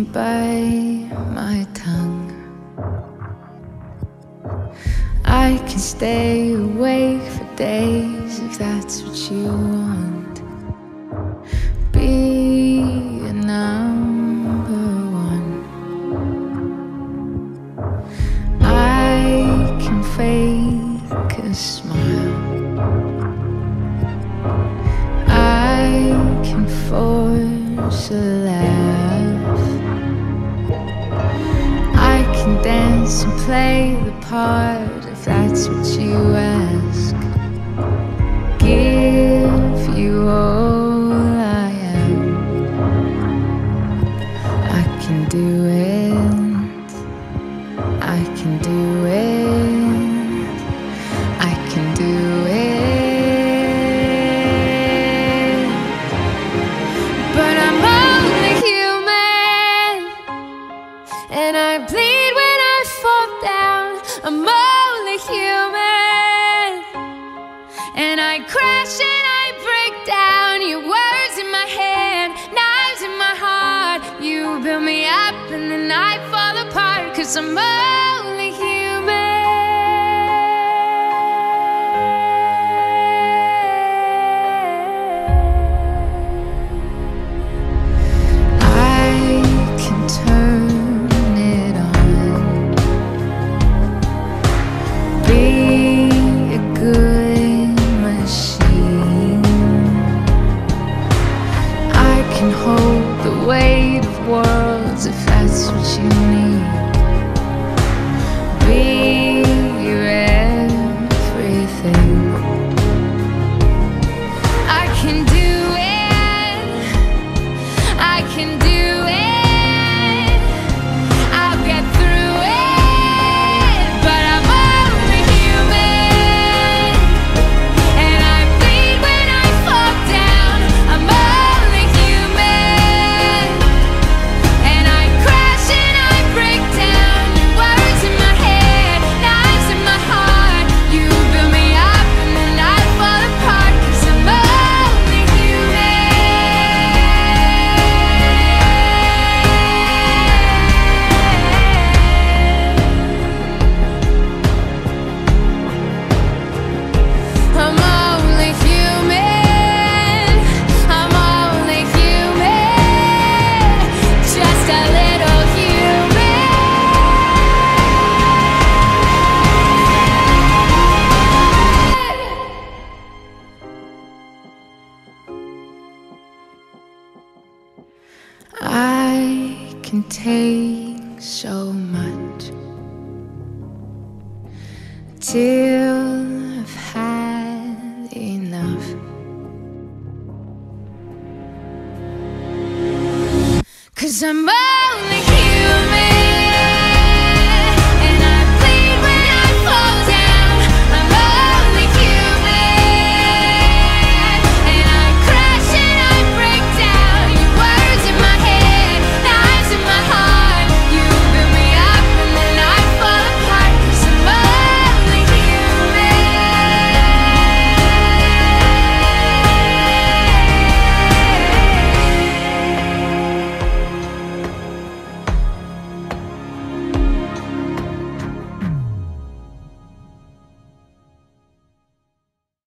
bite my tongue. I can stay awake for days if that's what you want. Be a number one. I can fake a smile. I can force a laugh. I can dance and play the part if that's what you ask. Give you all I am. I can do it. I can do it. I can do it. But I'm only human, and I bleed when I fall down. I'm only human, and I crash and I break down. Your words in my head, knives in my heart. You build me up and then I fall apart, 'cause I'm only human. I can turn it on. Be a good machine. I can hold the weight of worlds if that's what you need. Be your everything. I can do it. I can do it. I'll get through it. But I'm only human, and I bleed when I fall down. I'm only human, and I crash and I break down. Your words in my head, knives in my heart. You build me up and then I fall apart, 'cause I'm only human. I'm only human. I'm only human. Just a little human. I can take so much till I've had enough. 'Cause I'm only human.